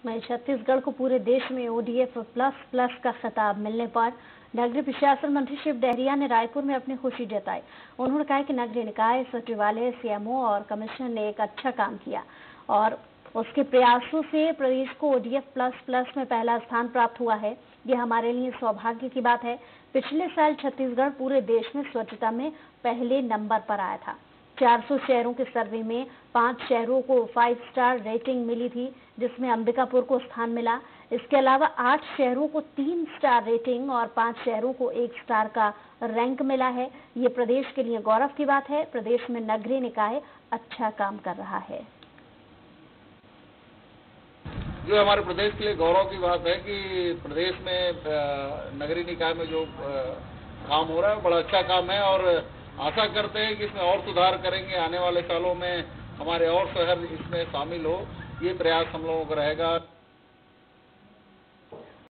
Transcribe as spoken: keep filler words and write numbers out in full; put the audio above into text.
वहीं छत्तीसगढ़ को पूरे देश में ओडीएफ प्लस प्लस का खिताब मिलने पर नगरीय प्रशासन मंत्री शिव डहरिया ने रायपुर में अपनी खुशी जताई। उन्होंने कहा कि नगरीय निकाय सचिवालय, सीएमओ और कमिश्नर ने एक अच्छा काम किया और उसके प्रयासों से प्रदेश को ओडीएफ प्लस प्लस में पहला स्थान प्राप्त हुआ है। ये हमारे लिए सौभाग्य की बात है। पिछले साल छत्तीसगढ़ पूरे देश में स्वच्छता में पहले नंबर पर आया था। चार सौ शहरों के सर्वे में पांच शहरों को फाइव स्टार रेटिंग मिली थी, जिसमें अंबिकापुर को स्थान मिला। इसके अलावा आठ शहरों को तीन स्टार रेटिंग और पांच शहरों को एक स्टार का रैंक मिला है। ये प्रदेश के लिए गौरव की बात है। प्रदेश में नगरीय निकाय अच्छा काम कर रहा है। जो हमारे प्रदेश के लिए गौरव की बात है कि प्रदेश में नगरीय निकाय में जो काम हो रहा है बड़ा अच्छा काम है और आशा करते हैं कि इसमें और सुधार करेंगे। आने वाले सालों में हमारे और शहर इसमें शामिल हो, ये प्रयास हम लोगों का रहेगा।